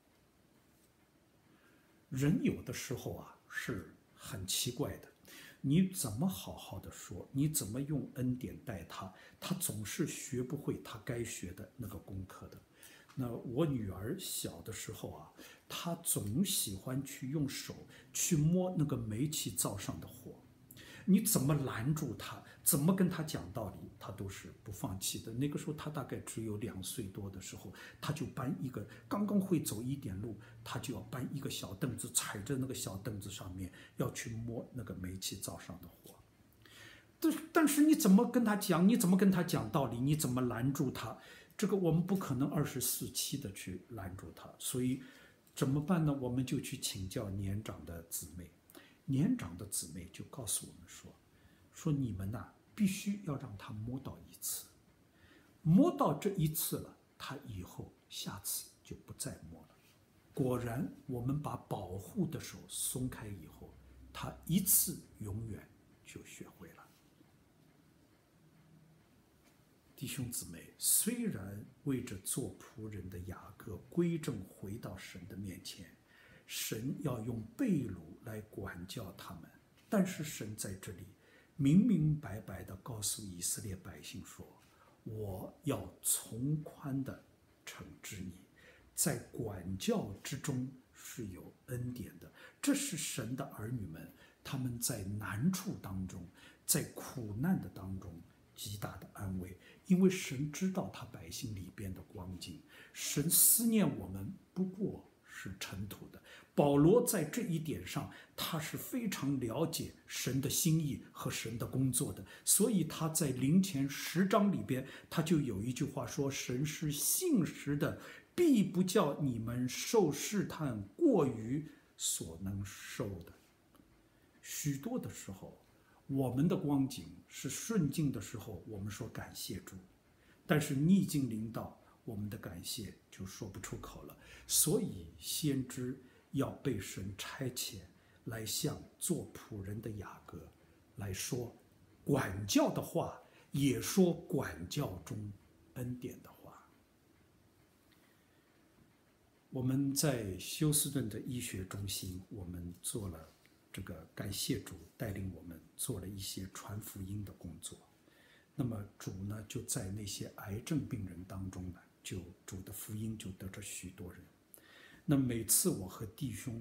人有的时候啊是很奇怪的，你怎么好好的说，你怎么用恩典待他，他总是学不会他该学的那个功课的。那我女儿小的时候啊，她总喜欢去用手去摸那个煤气灶上的火，你怎么拦住她，怎么跟她讲道理，她都是不放弃的。那个时候她大概只有2岁多的时候，她就搬一个，刚刚会走一点路，她就要搬一个小凳子，踩着那个小凳子上面要去摸那个煤气灶上的火。但是你怎么跟她讲，你怎么跟她讲道理，你怎么拦住她？这个我们不可能24/7的去拦住他，所以怎么办呢？我们就去请教年长的姊妹，年长的姊妹就告诉我们说你们呐，必须要让他摸到一次，摸到这一次了，他以后下次就不再摸了。果然，我们把保护的手松开以后，他一次永远就学会了。弟兄姊妹，虽然为着做仆人的雅各归正回到神的面前，神要用被掳来管教他们，但是神在这里明明白白地告诉以色列百姓说，我要从宽地惩治你，在管教之中是有恩典的。这是神的儿女们，他们在难处当中，在苦难的当中极大的安慰，因为神知道他百姓里边的光景，神思念我们不过是尘土的。保罗在这一点上，他是非常了解神的心意和神的工作的，所以他在林前10章里边，他就有一句话说，神是信实的，必不叫你们受试探过于所能受的。许多的时候，我们的光景是顺境的时候，我们说感谢主，但是逆境临到，我们的感谢就说不出口了。所以先知要被神差遣来向做仆人的雅各来说管教的话，也说管教中恩典的话。我们在休斯顿的医学中心，我们做了这个感谢主带领我们做了一些传福音的工作。那么主呢，就在那些癌症病人当中呢，就主的福音就得着许多人。那每次我和弟兄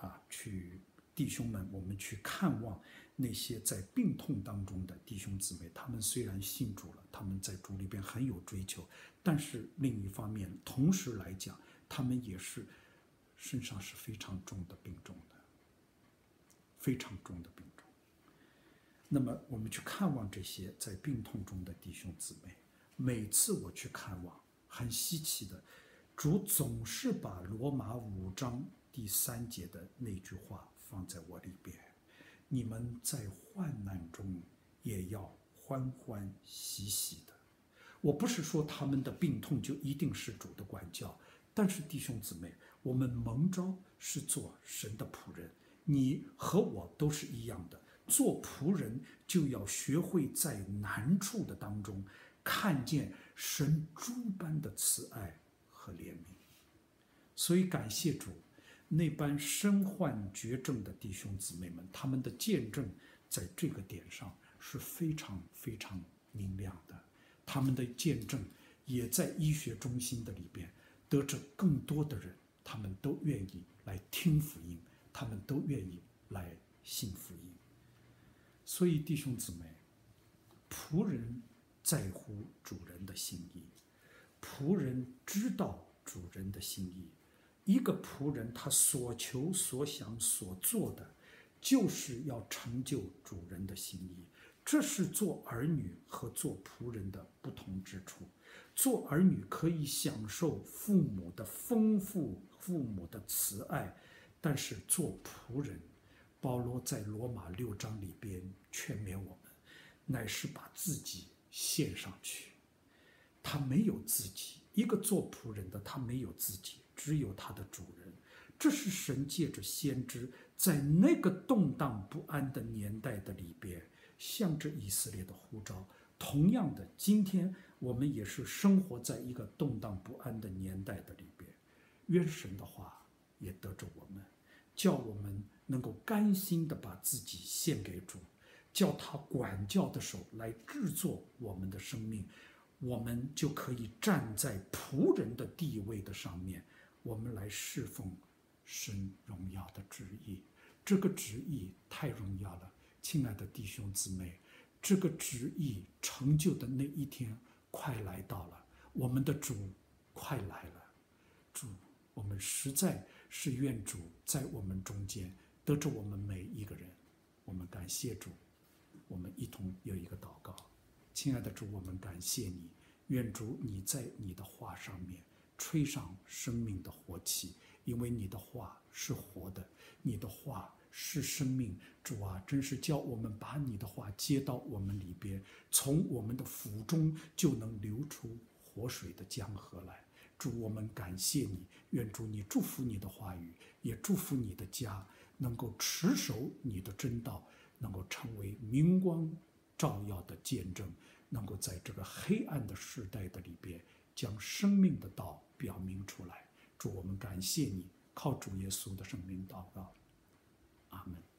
们，我们去看望那些在病痛当中的弟兄姊妹，他们虽然信主了，他们在主里边很有追求，但是另一方面，同时来讲，他们也是身上是非常重的病重的，非常重的病重。那么我们去看望这些在病痛中的弟兄姊妹，每次我去看望，很稀奇的，主总是把罗马5章第3节的那句话放在我里边，你们在患难中也要欢欢喜喜的。我不是说他们的病痛就一定是主的管教，但是弟兄姊妹，我们蒙召是做神的仆人，你和我都是一样的，做仆人就要学会在难处的当中看见神诸般的慈爱和怜悯。所以感谢主，那般身患绝症的弟兄姊妹们，他们的见证在这个点上是非常非常明亮的，他们的见证也在医学中心的里边得着更多的人，他们都愿意来听福音，他们都愿意来信福音。所以弟兄姊妹，仆人在乎主人的心意，仆人知道主人的心意。一个仆人他所求所想所做的，就是要成就主人的心意。这是做儿女和做仆人的不同之处。做儿女可以享受父母的丰富，父母的慈爱，但是做仆人，保罗在罗马6章里边劝勉我们， 乃是把自己献上去。他没有自己，一个做仆人的他没有自己，只有他的主人。这是神借着先知在那个动荡不安的年代的里边，向着以色列的呼召。同样的，今天我们也是生活在一个动荡不安的年代的里边。愿神的话也得着我们，叫我们能够甘心的把自己献给主，叫他管教的手来制作我们的生命，我们就可以站在仆人的地位的上面，我们来侍奉神荣耀的旨意。这个旨意太荣耀了，亲爱的弟兄姊妹，这个旨意成就的那一天快来到了，我们的主快来了。主，我们实在是愿主在我们中间得着我们每一个人。我们感谢主，我们一同有一个祷告。亲爱的主，我们感谢你，愿主你在你的话上面吹上生命的火气，因为你的话是活的，你的话是生命。主啊，真是叫我们把你的话接到我们里边，从我们的腹中就能流出活水的江河来。主，我们感谢你，愿主你祝福你的话语，也祝福你的家能够持守你的真道，能够成为明光照耀的见证，能够在这个黑暗的时代的里边将生命的道表明出来。主，我们感谢你，靠主耶稣的圣名祷告，阿门。